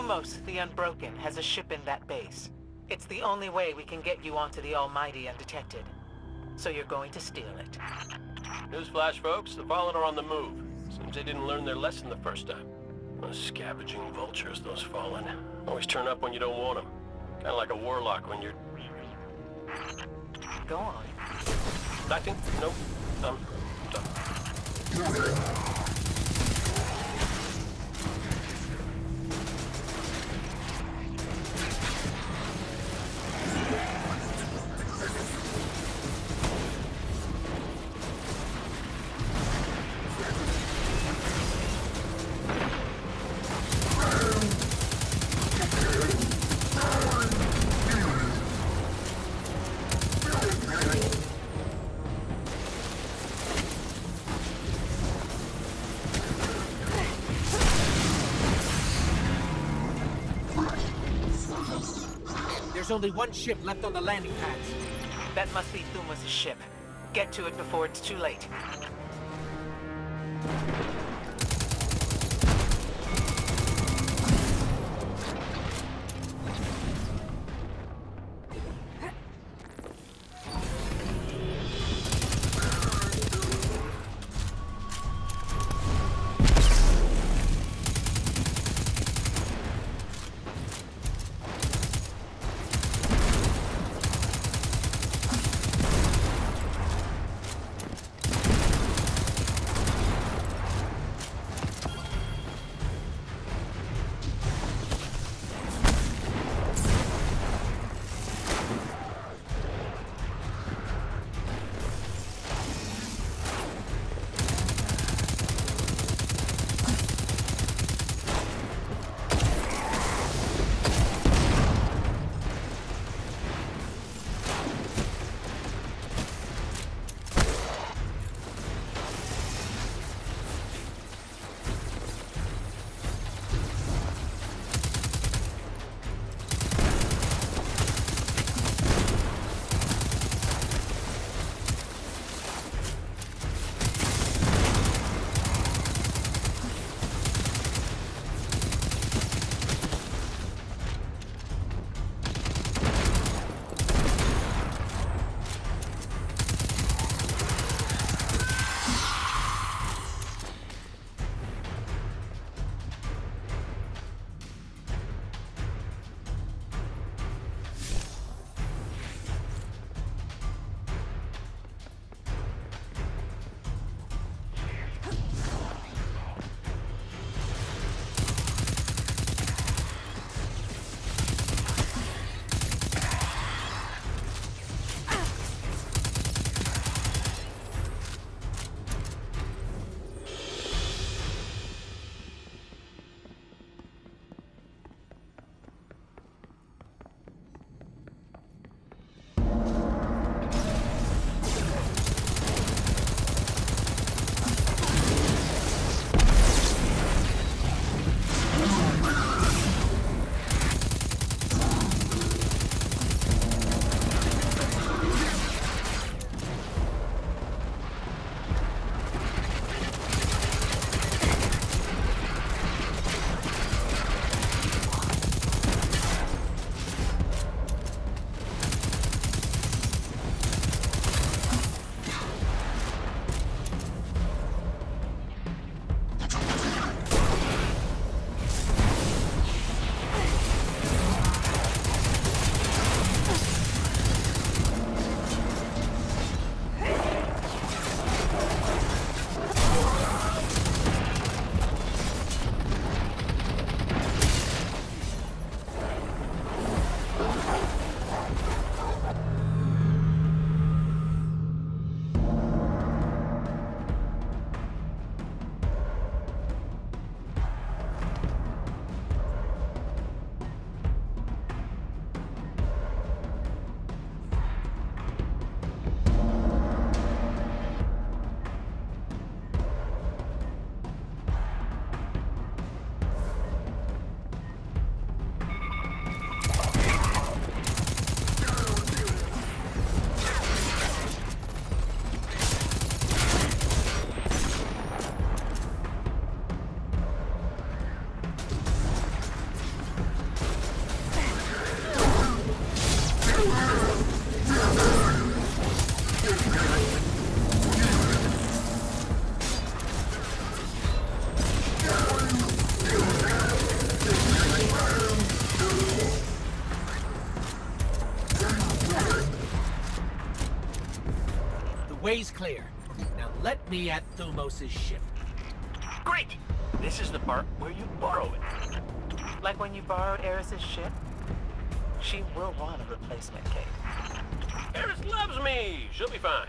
Deimos, the Unbroken, has a ship in that base. It's the only way we can get you onto the Almighty undetected. So you're going to steal it. Newsflash, folks. The Fallen are on the move. Seems they didn't learn their lesson the first time. Those scavenging vultures, those Fallen. Always turn up when you don't want them. Kinda like a warlock when you're... Go on. Acting? Nope. Done. There's only one ship left on the landing pads. That must be Thuma's ship. Get to it before it's too late. way's clear. Now let me at Thumos' ship. Great! This is the part where you borrow it. Like when you borrowed Eris's ship? She will want a replacement, Kate. Eris loves me! She'll be fine.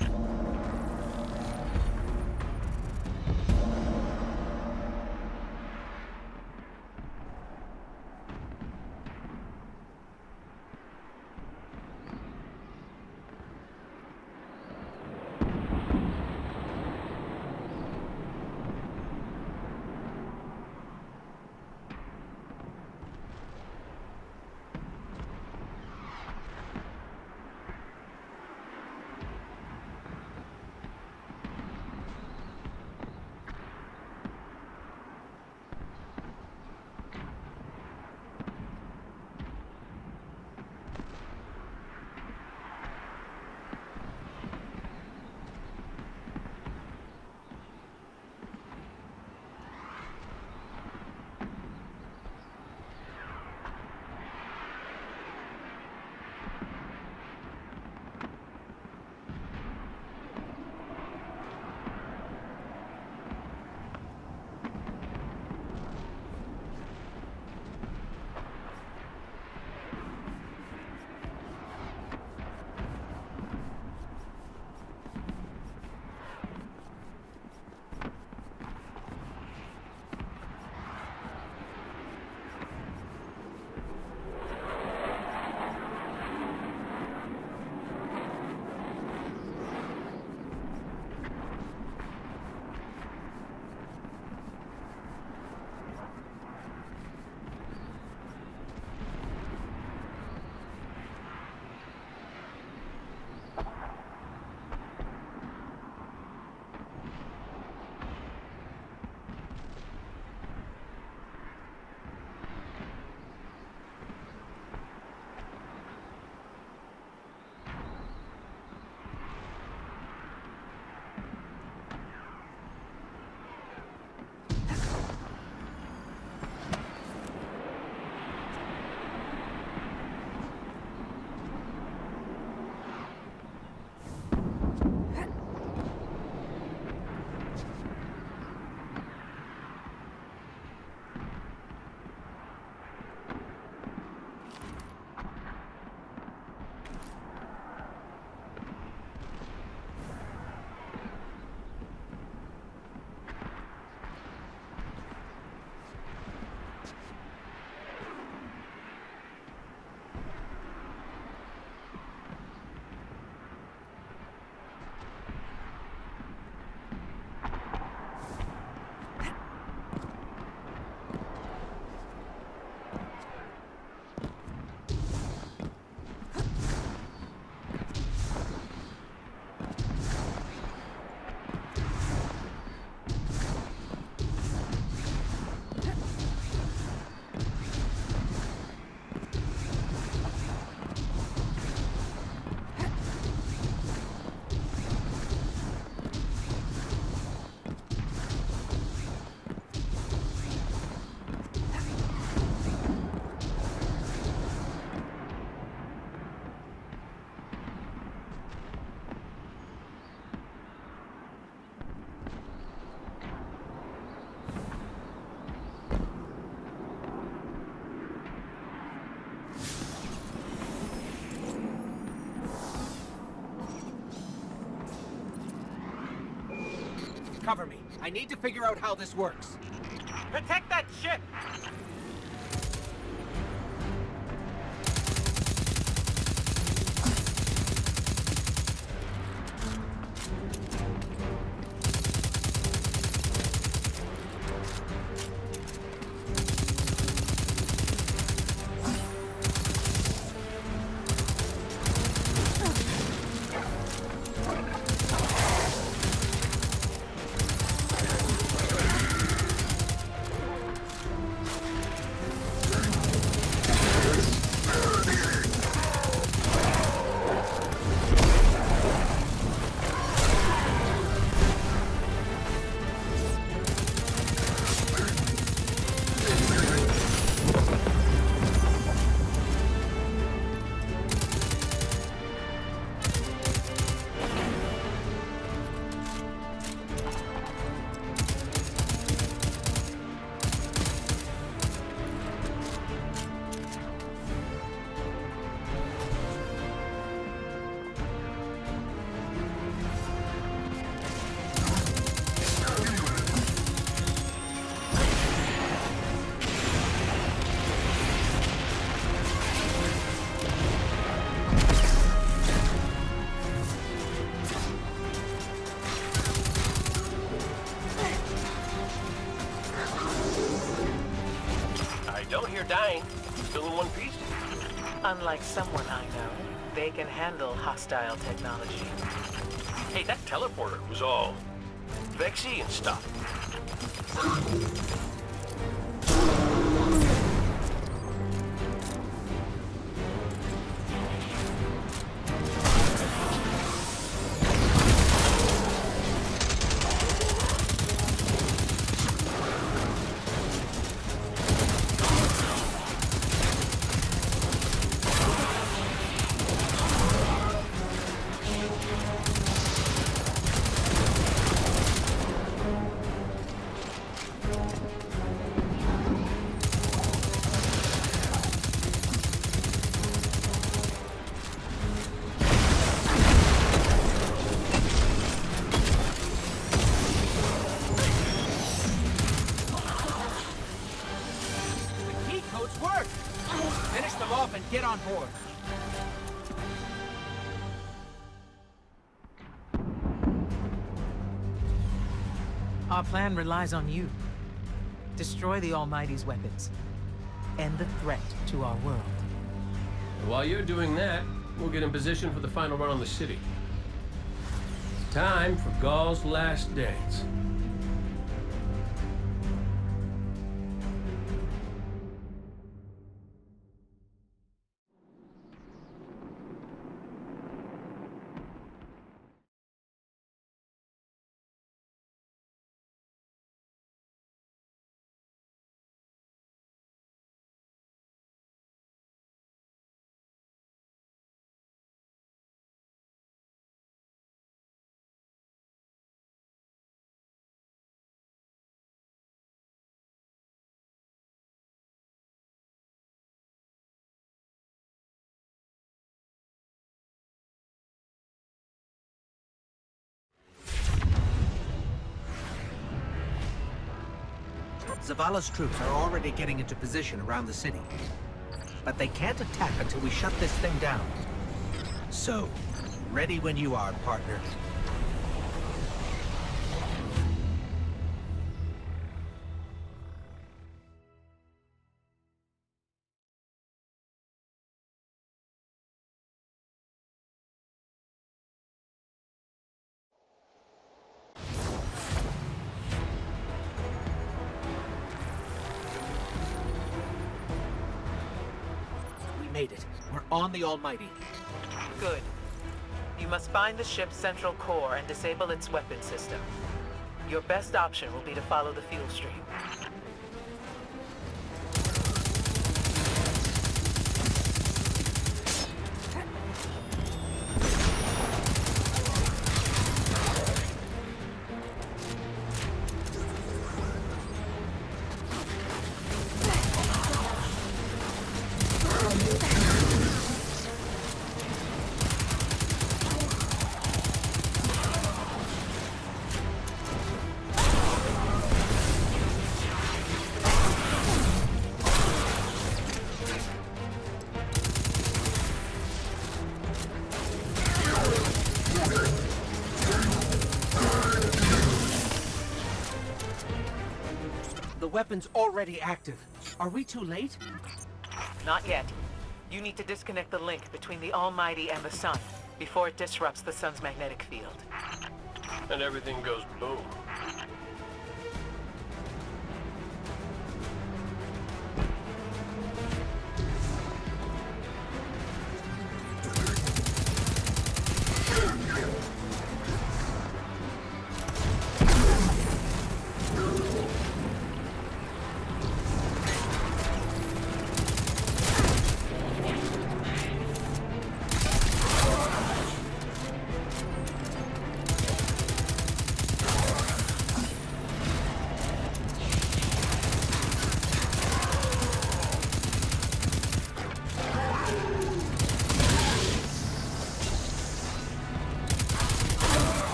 Cover me. I need to figure out how this works. Protect that ship! here dying, still in one piece. Unlike someone I know, they can handle hostile technology. Hey, that teleporter was all vexy and stuff. Get on board. Our plan relies on you. Destroy the Almighty's weapons. End the threat to our world. While you're doing that, we'll get in position for the final run on the city. It's time for Ghaul's last dance. Zavala's troops are already getting into position around the city. But they can't attack until we shut this thing down. So, ready when you are, partner. Made it. We're on the Almighty. Good. You must find the ship's central core and disable its weapon system. Your best option will be to follow the fuel stream. The weapon's already active. Are we too late? Not yet. You need to disconnect the link between the Almighty and the Sun before it disrupts the Sun's magnetic field. And everything goes boom.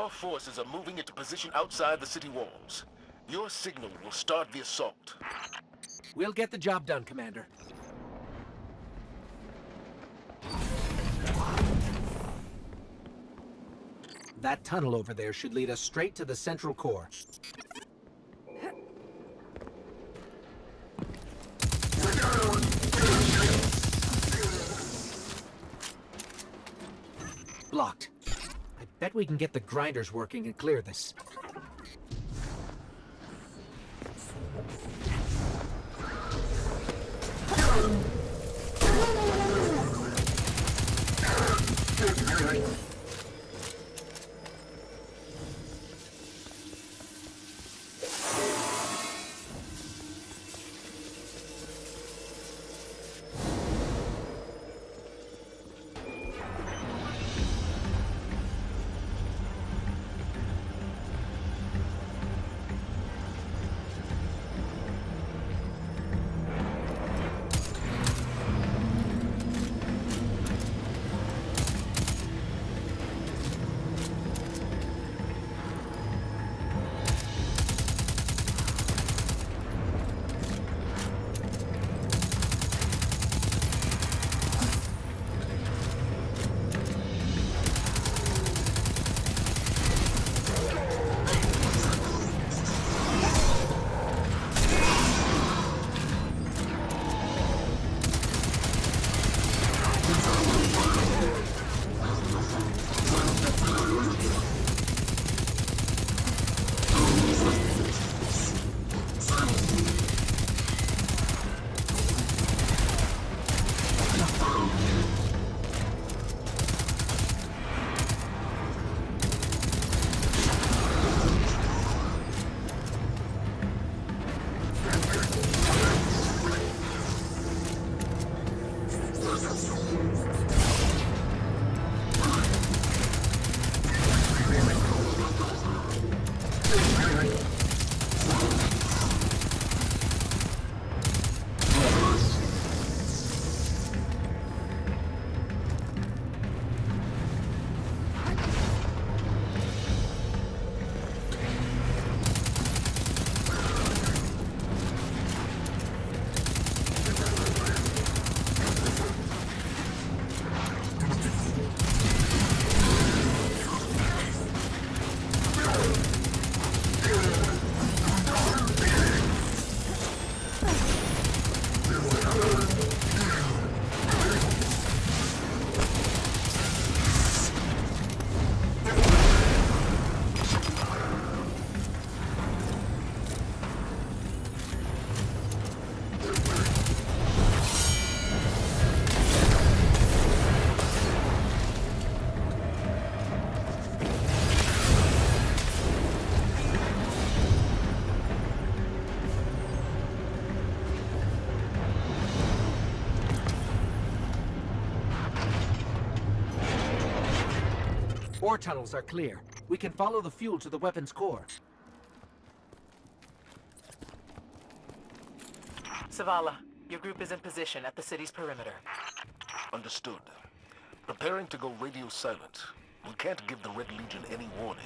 Our forces are moving into position outside the city walls. Your signal will start the assault. We'll get the job done, Commander. That tunnel over there should lead us straight to the central core. Blocked. I bet we can get the grinders working and clear this. Ore tunnels are clear. We can follow the fuel to the weapon's core. Zavala, your group is in position at the city's perimeter. Understood. Preparing to go radio silent. We can't give the Red Legion any warning.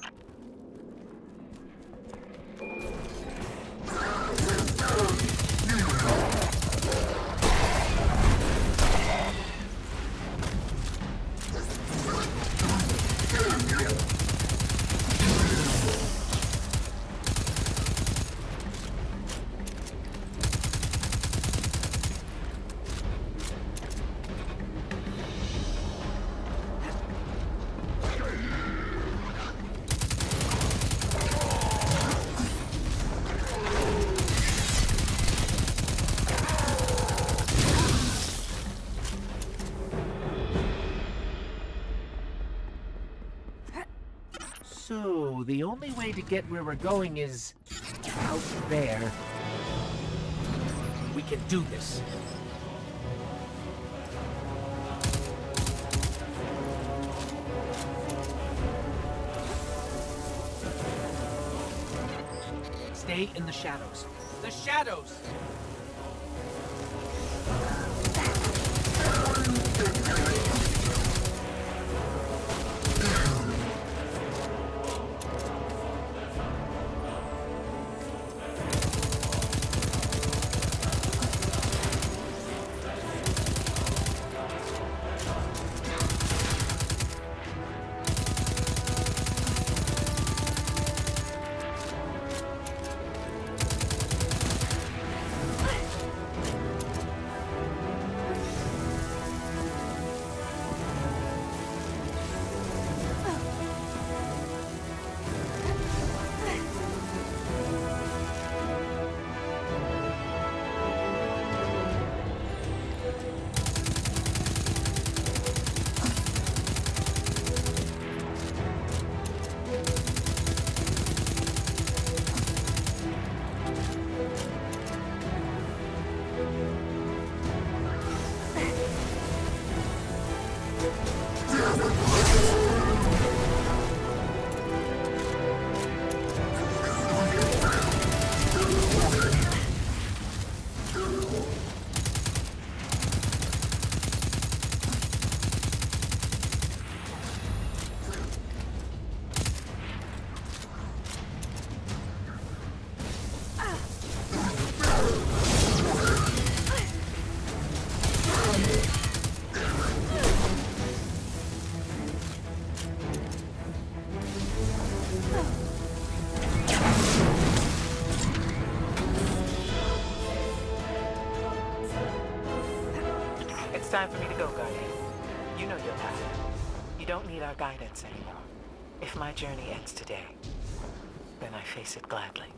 So, the only way to get where we're going is out there. We can do this. Stay in the shadows. The shadows! It's time for me to go, Guardian. You know your path. You don't need our guidance anymore. If my journey ends today, then I face it gladly.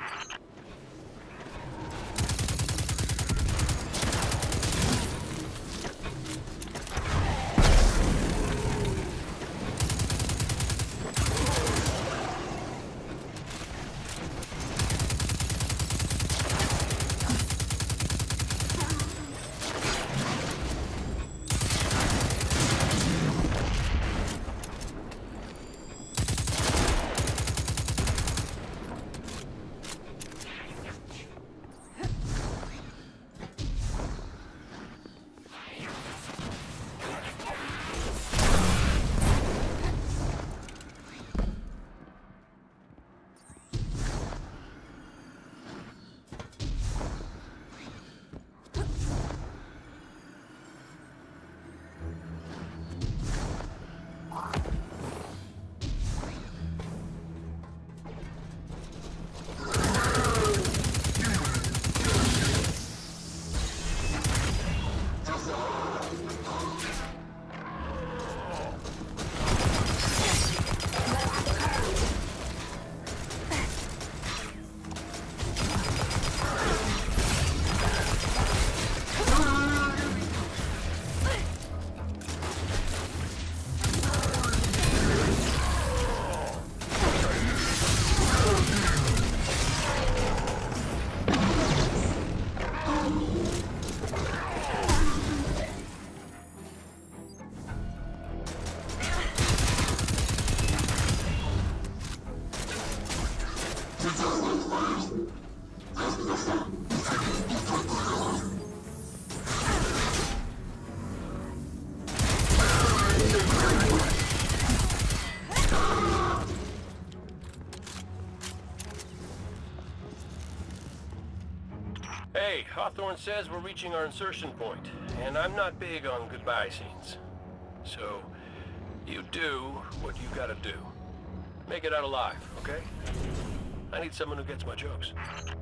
Hey, Hawthorne says we're reaching our insertion point, and I'm not big on goodbye scenes. So, you do what you gotta do. Make it out alive, okay? I need someone who gets my jokes.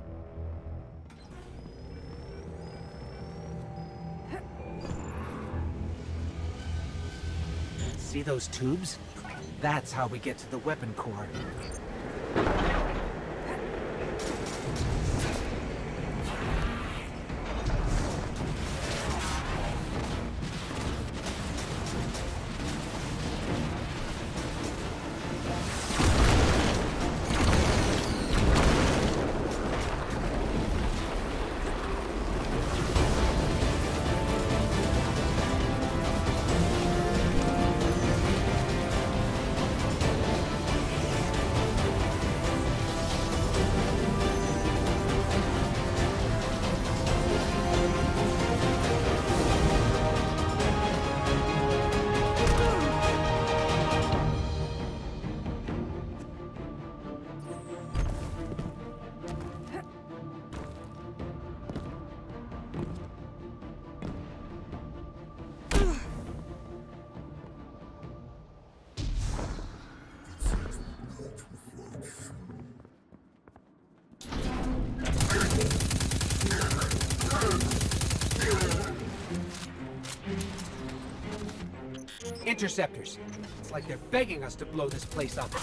See those tubes? That's how we get to the weapon core. Interceptors. It's like they're begging us to blow this place up.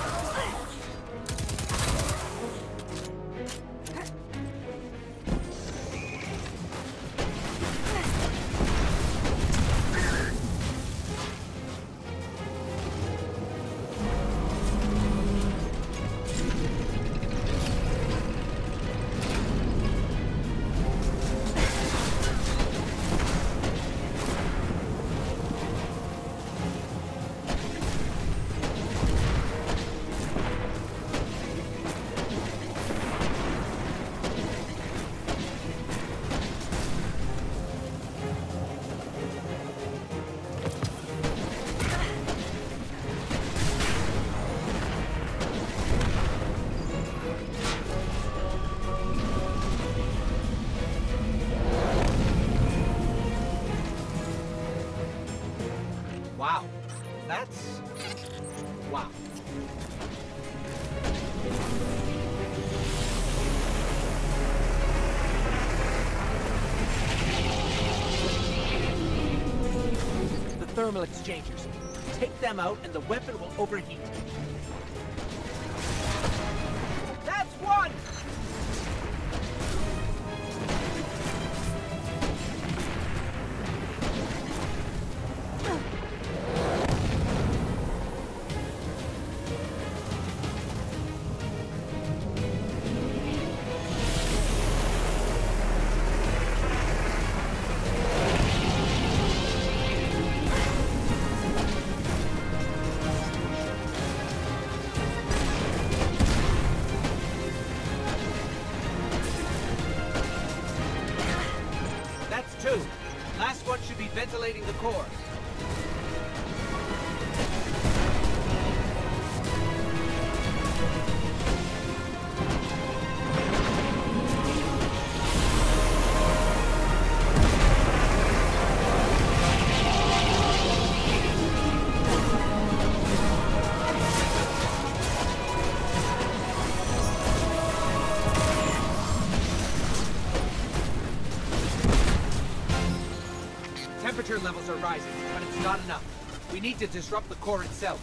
Wow. That's... wow. thermal exchangers. Take them out and the weapon will overheat. That's one! Two. Last one should be ventilating the core. Temperature levels are rising, but it's not enough. We need to disrupt the core itself.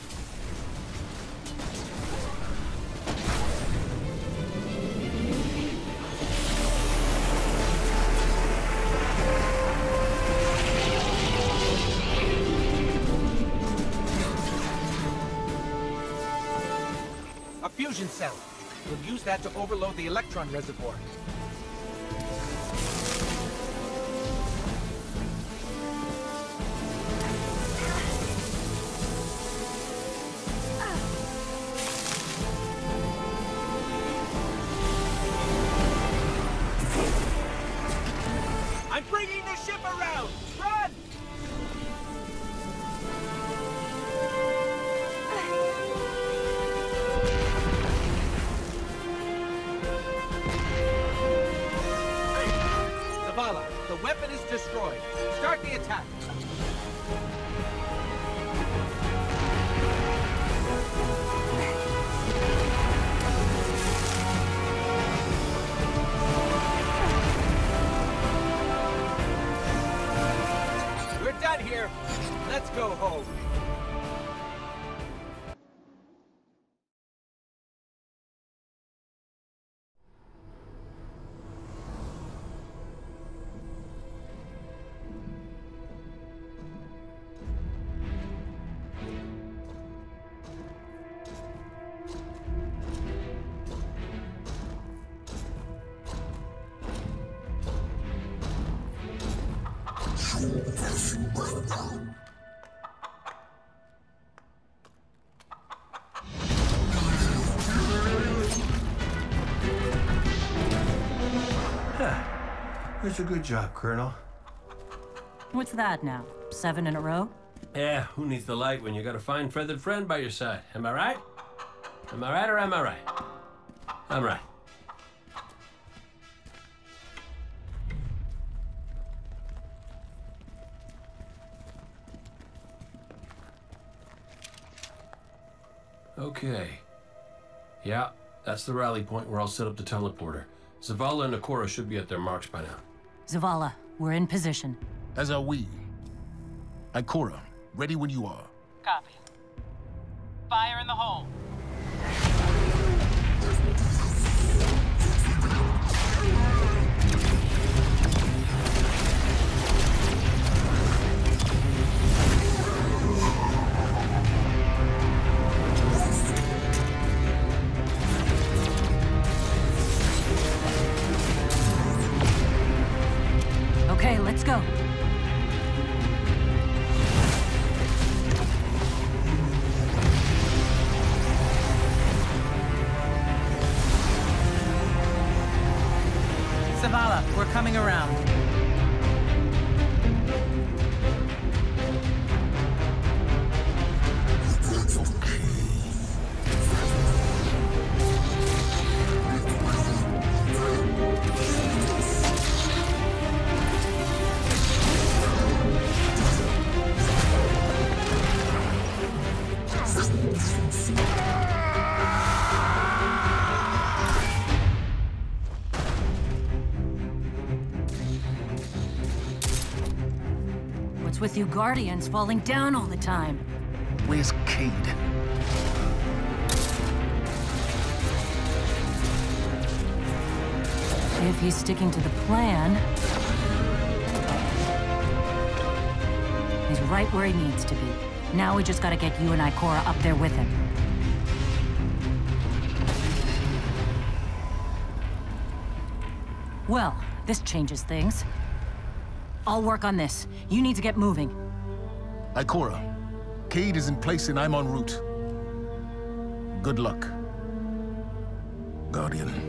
A fusion cell. We'll use that to overload the electron reservoir. I'm bringing the ship around! Run! Zavala, the weapon is destroyed. Start the attack. We're done here. Let's go home. That's a good job, Colonel. What's that now? 7 in a row? Yeah, who needs the light when you got a fine feathered friend by your side? Am I right? Am I right or am I right? I'm right. Okay. Yeah, that's the rally point where I'll set up the teleporter. Zavala and Nakora should be at their marks by now. Zavala, we're in position. As are we. Ikora, ready when you are. Copy. Fire in the hole. Okay, let's go. Zavala, we're coming around. What's with you Guardians falling down all the time? Where's Cade? If he's sticking to the plan... he's right where he needs to be. Now we just gotta get you and Ikora up there with him. Well, this changes things. I'll work on this. You need to get moving. Ikora, Cade is in place and I'm en route. Good luck, Guardian.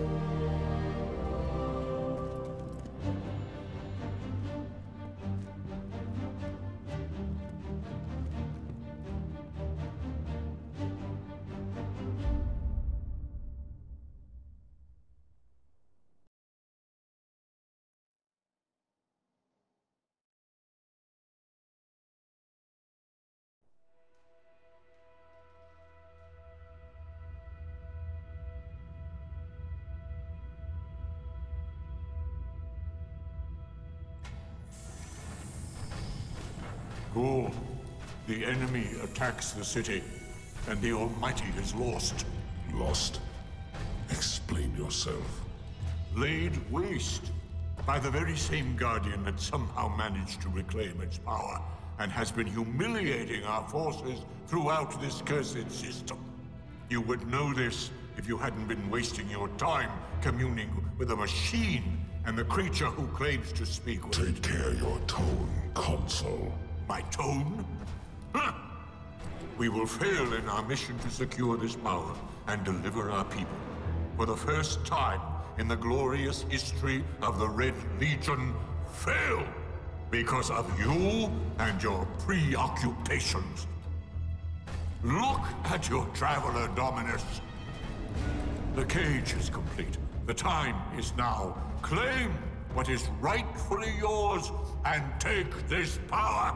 Ghaul, the enemy attacks the city, and the Almighty is lost. Lost? Explain yourself. Laid waste by the very same Guardian that somehow managed to reclaim its power, and has been humiliating our forces throughout this cursed system. You would know this if you hadn't been wasting your time communing with a machine and the creature who claims to speak with... Take care your tone, Consul. My tone? Huh. We will fail in our mission to secure this power and deliver our people. For the first time in the glorious history of the Red Legion, fail because of you and your preoccupations. Look at your Traveler, Dominus. The cage is complete. The time is now. Claim what is rightfully yours and take this power.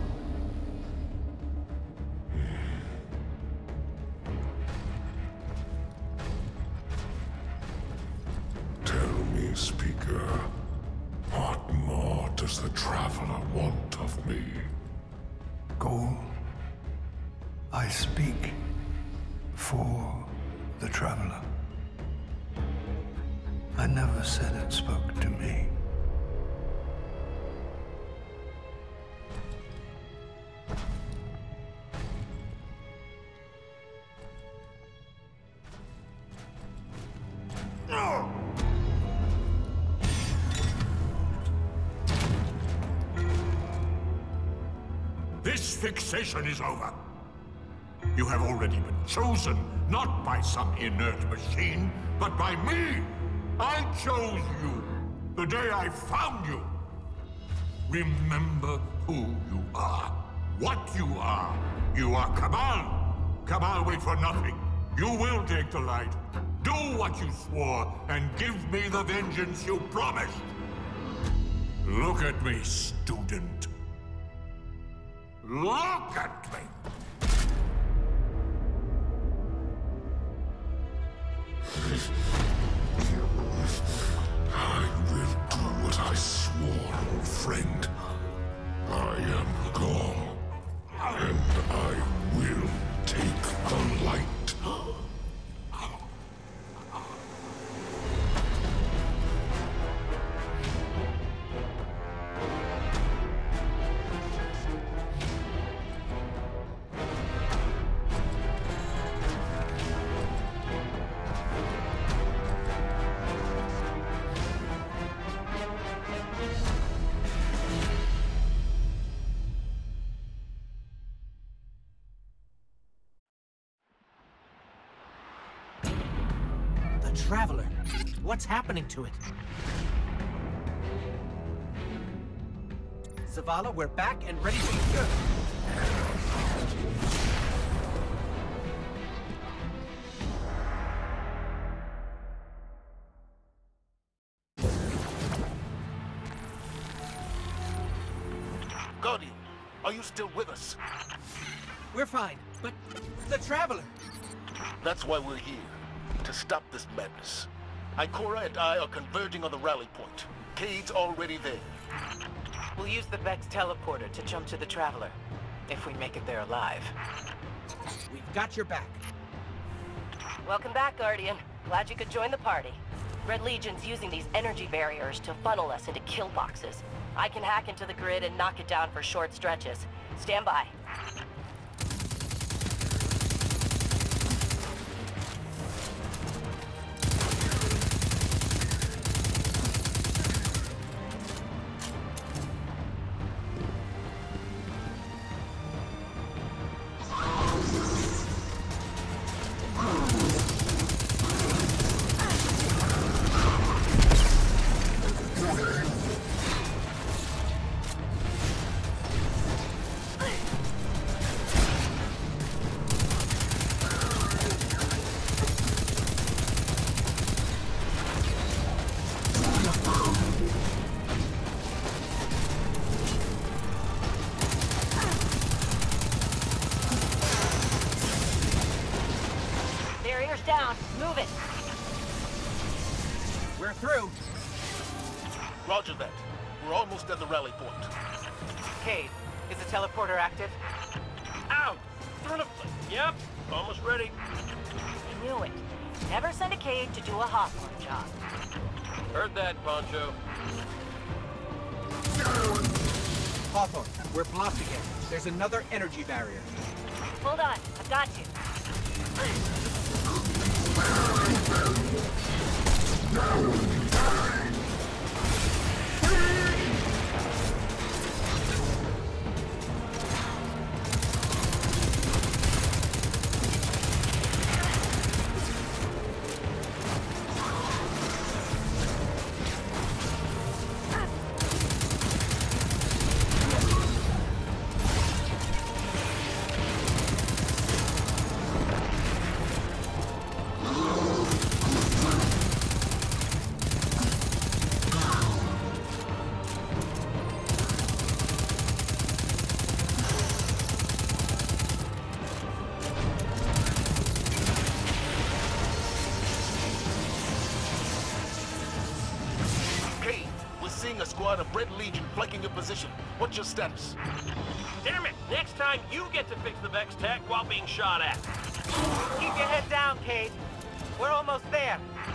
Tell me, Speaker, what more does the Traveler want of me? Ghaul, I speak for the Traveler. I never said it spoke to me. This fixation is over. You have already been chosen, not by some inert machine, but by me. I chose you the day I found you. Remember who you are, what you are. You are Cabal. Cabal wait for nothing. You will take the light. Do what you swore, and give me the vengeance you promised. Look at me, student. Look at me! I will do what I swore, old friend. I am Ghaul, and I will take the light. Traveler. What's happening to it? Zavala, we're back and ready to go. Guardian, are you still with us? We're fine, but the Traveler... That's why we're here. To stop this madness. Ikora and I are converging on the rally point. Cade's already there. We'll use the Vex teleporter to jump to the Traveler, if we make it there alive. We've got your back. Welcome back, Guardian. Glad you could join the party. Red Legion's using these energy barriers to funnel us into kill boxes. I can hack into the grid and knock it down for short stretches. Stand by. Down. Move it. We're through. Roger that. We're almost at the rally point. Cade, is the teleporter active? Out! Yep, almost ready. I knew it. Never send a Cade to do a Hawthorne job. Heard that, Poncho. Hawthorne, we're blocked again. There's another energy barrier. Hold on, I've got you. A squad of Red Legion flanking your position. What's your status? Damn it! Next time you get to fix the Vex tech while being shot at. Keep your head down, Cade. We're almost there.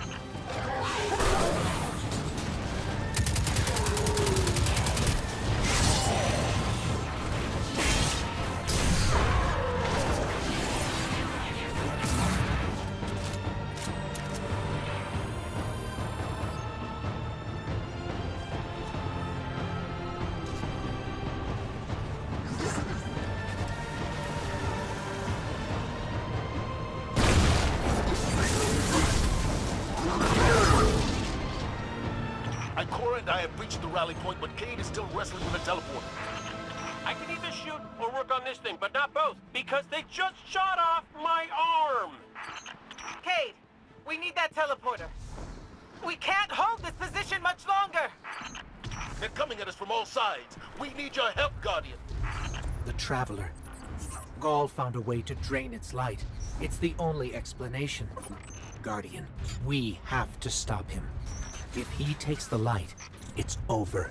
I have reached the rally point, but Cade is still wrestling with the teleporter. I can either shoot or work on this thing, but not both, because they just shot off my arm! Cade, we need that teleporter. We can't hold this position much longer! They're coming at us from all sides. We need your help, Guardian. The Traveler. Ghaul found a way to drain its light. It's the only explanation. Guardian, we have to stop him. If he takes the light, it's over.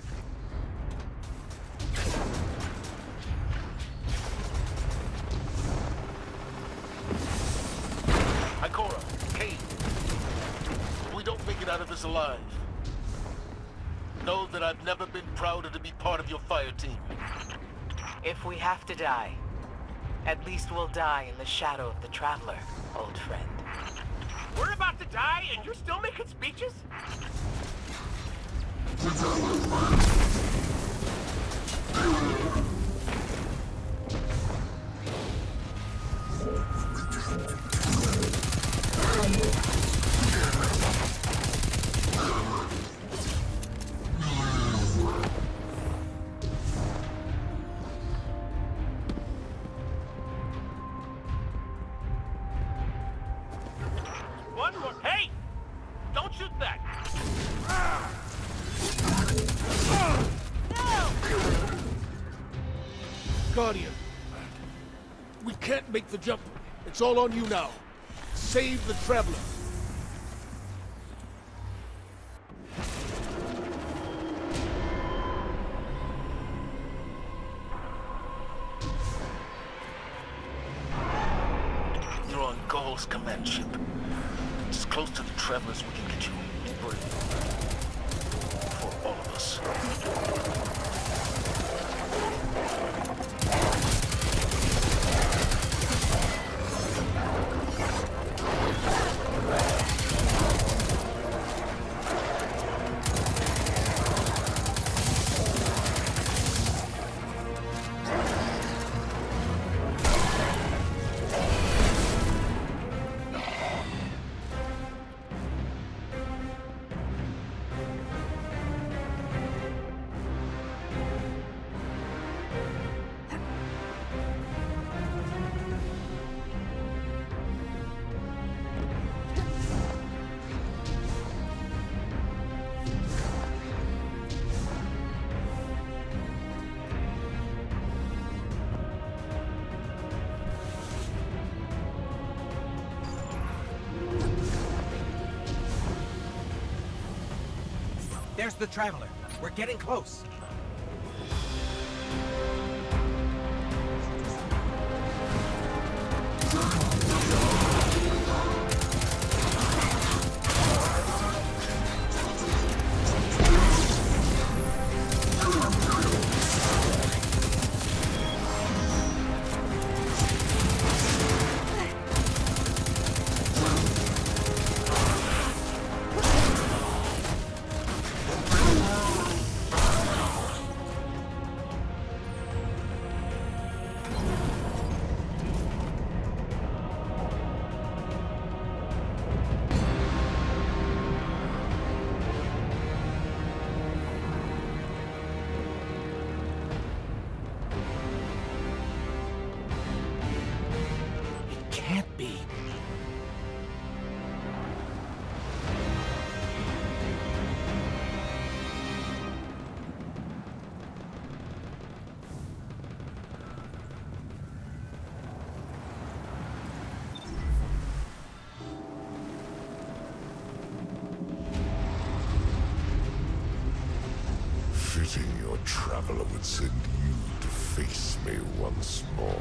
Ikora, Cade, if we don't make it out of this alive, know that I've never been prouder to be part of your fire team. If we have to die, at least we'll die in the shadow of the Traveler, old friend. We're about to die and you're still making speeches? One more. Hey! Don't shoot that! Guardian, we can't make the jump. It's all on you now. Save the Traveler. Force command ship. It's as close to the Travelers we can get you. For all of us. There's the Traveler. We're getting close. Fitting your Traveler would send you to face me once more.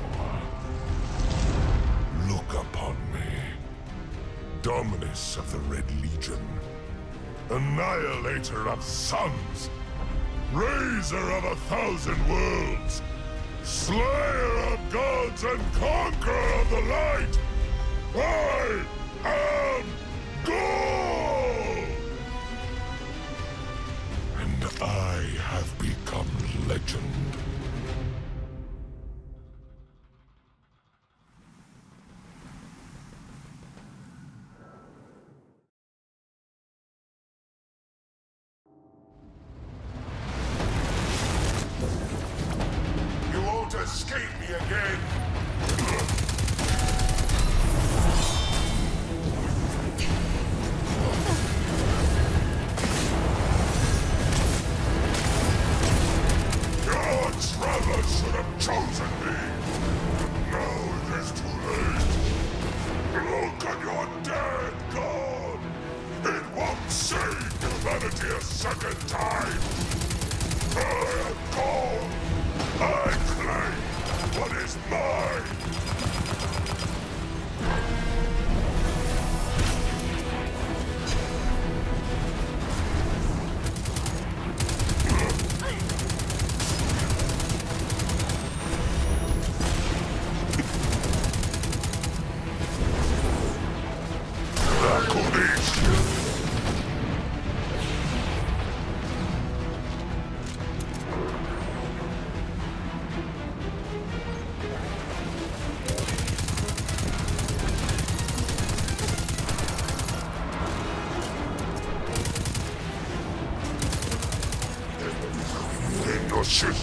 Look upon me. Dominus of the Red Legion. Annihilator of suns. Raiser of 1,000 worlds. Slayer of gods and conqueror of the light. I am Ghaul! And I have become legend. You won't escape me again! Your Traveler should have chosen me! Now it is too late! Look at your dead god! It won't save humanity a second time! I am Ghaul! I claim what is mine! Shit!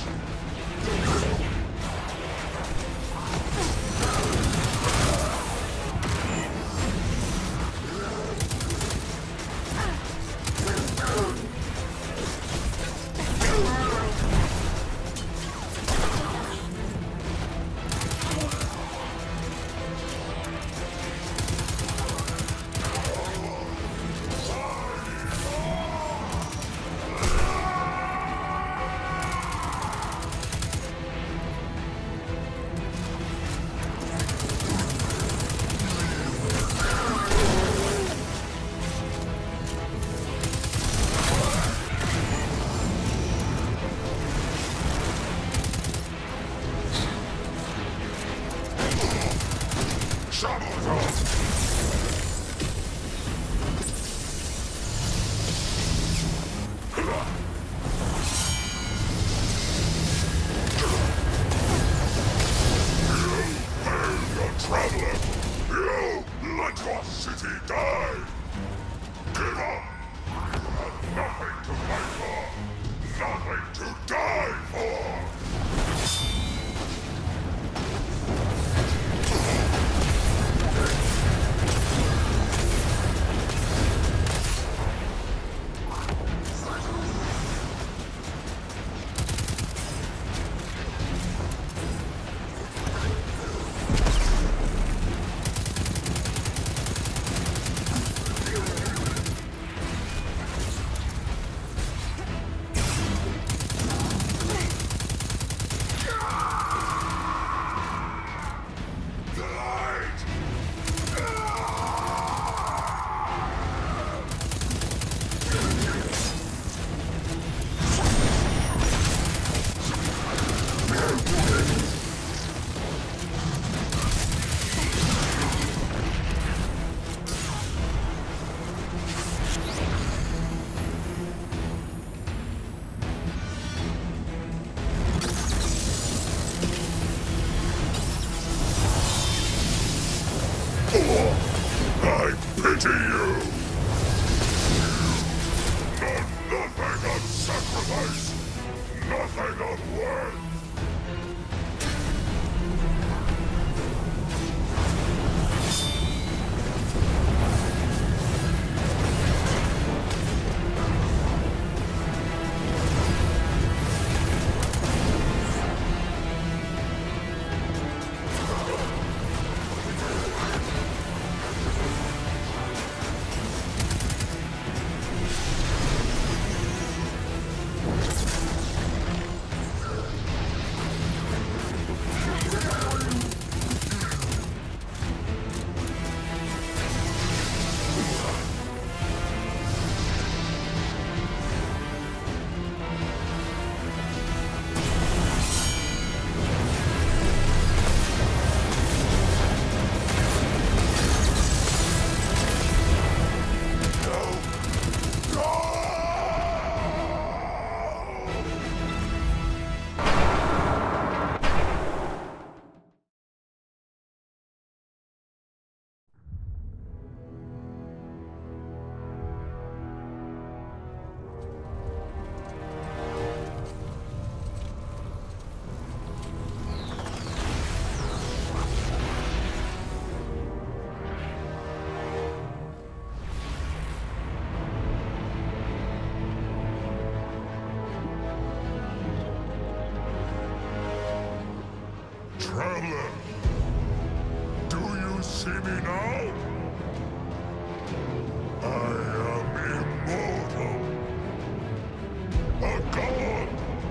Traveler, do you see me now? I am immortal. A god.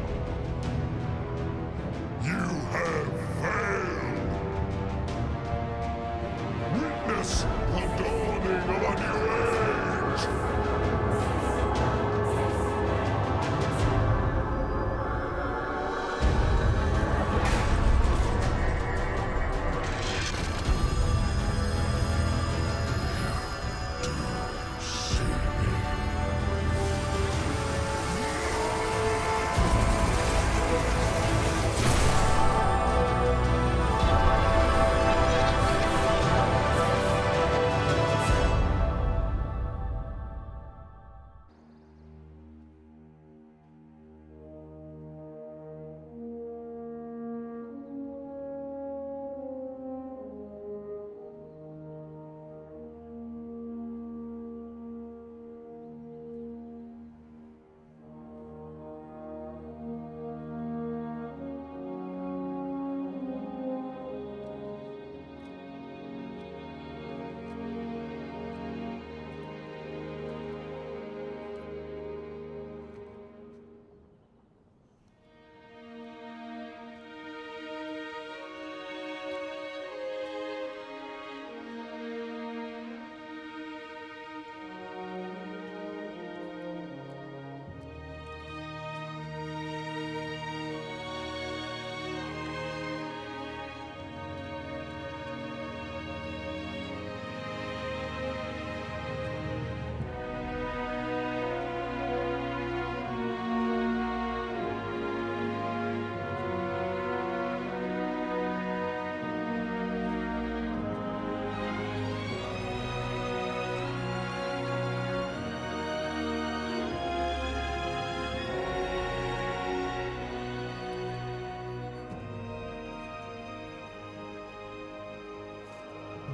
You have failed. Witness the dawning of a new age. See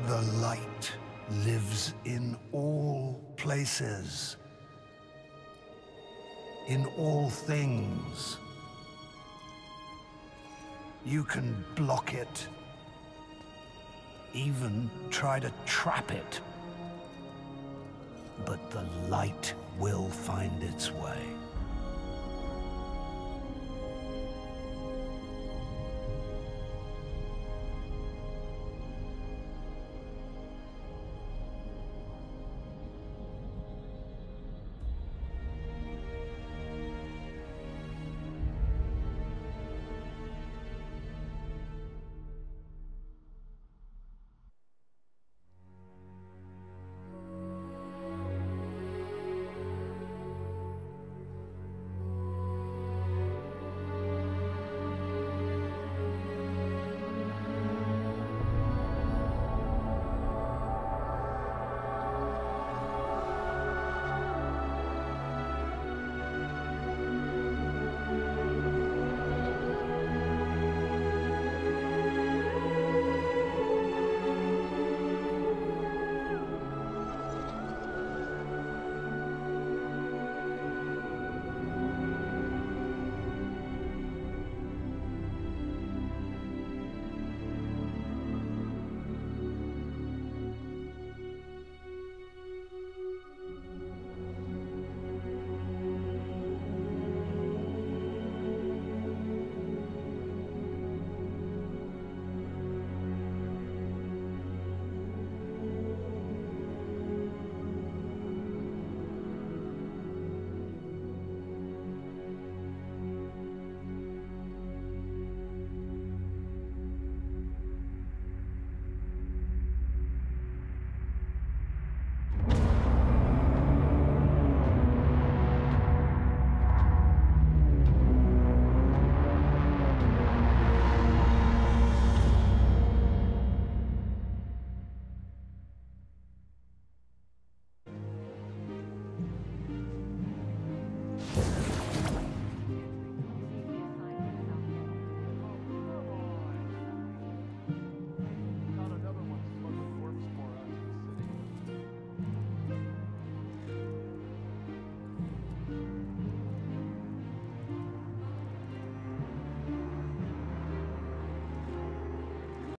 The light lives in all places. In all things. You can block it. Even try to trap it. But the light will find its way.